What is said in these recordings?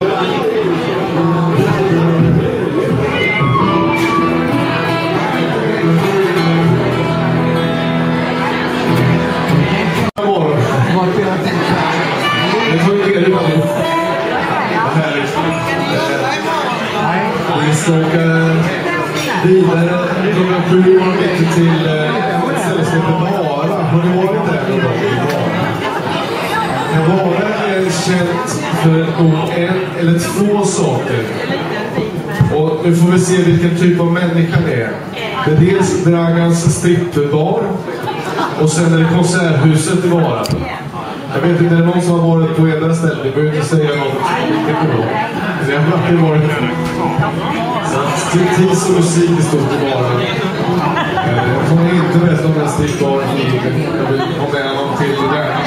Vidare klockan 7 var vi till ett ställe som heter Vara. Har ni varit där någon gång i Vara? Vara är känt för en eller två saker. Och nu får vi se vilken typ av människa det är. Det är dels Dragans stripperbar och sen är det konserthuset i Vara. Jag vet inte, är det någon som har varit på ena stället? Det behöver inte säga något. Det är bra. Jag har alltid varit tids och musik i stort i Vara. Jag kommer inte berätta om den stickbar. Jag vill ha med någon till det där.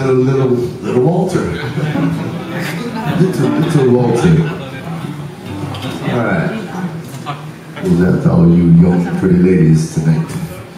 little Walter. Little Walter. All right. Is that to all you young, pretty ladies tonight?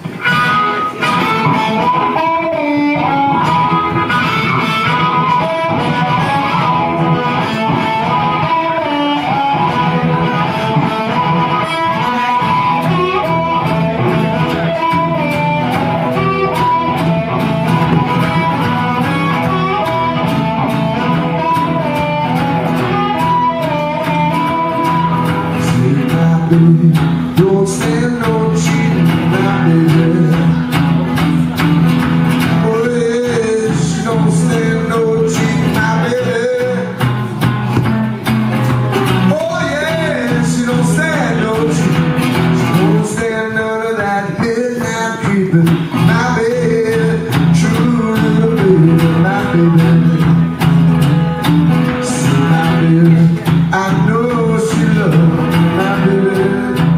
Don't stand no cheating, my baby. Oh yes, don't stand no cheating, my baby. Oh yes, don't stand no cheating. Don't stand none of that midnight creeping, my baby. True little baby, my baby. See my baby, I know she loves me, my baby.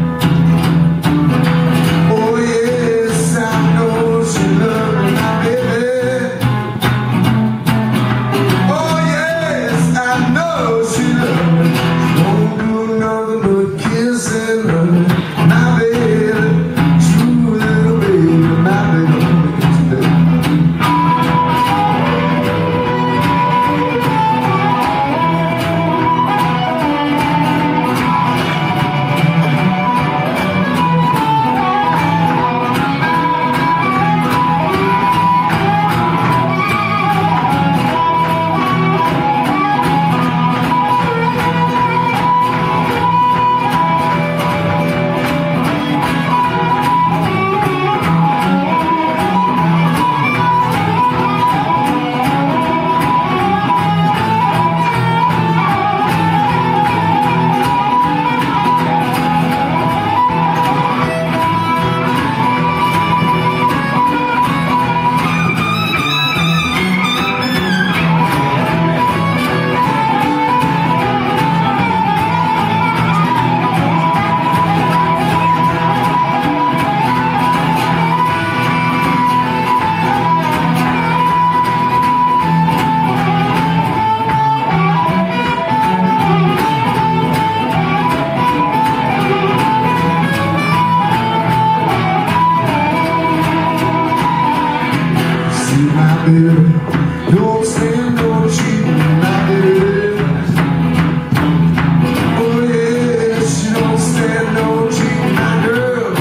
Don't stand no cheating, my baby. Oh yes, you don't stand no cheating, my girl.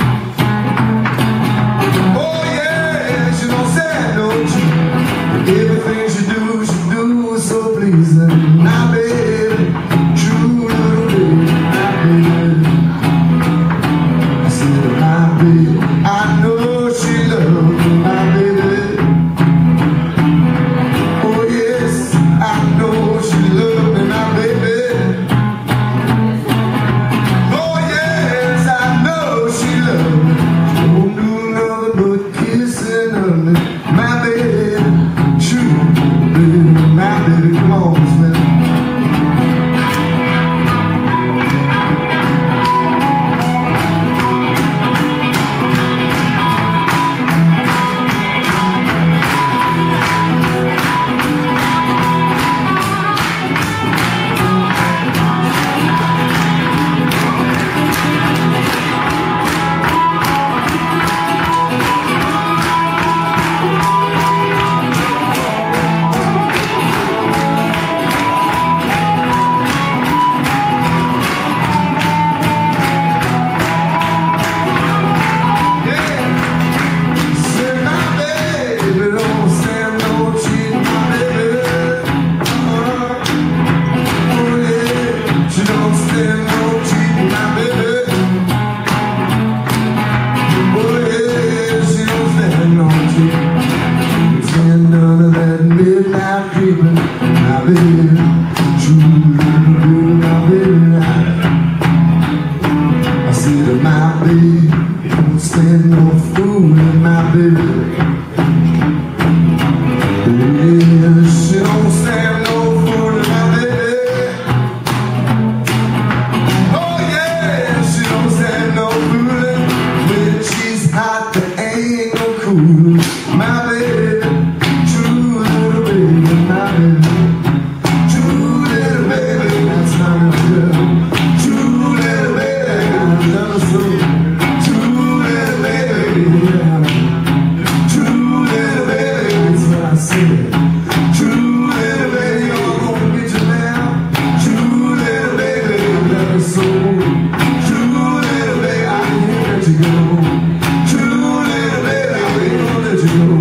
Oh yes, you don't stand no cheating. Everything she do so pleasing, my baby. True little baby, my baby. I said, my baby, I know she loves me, my baby. Don't stand no fool in my baby. Yeah, she don't stand no fool in my baby. Oh yeah, she don't stand no fooling. When she's hot, there ain't no cool. My baby, true. you go.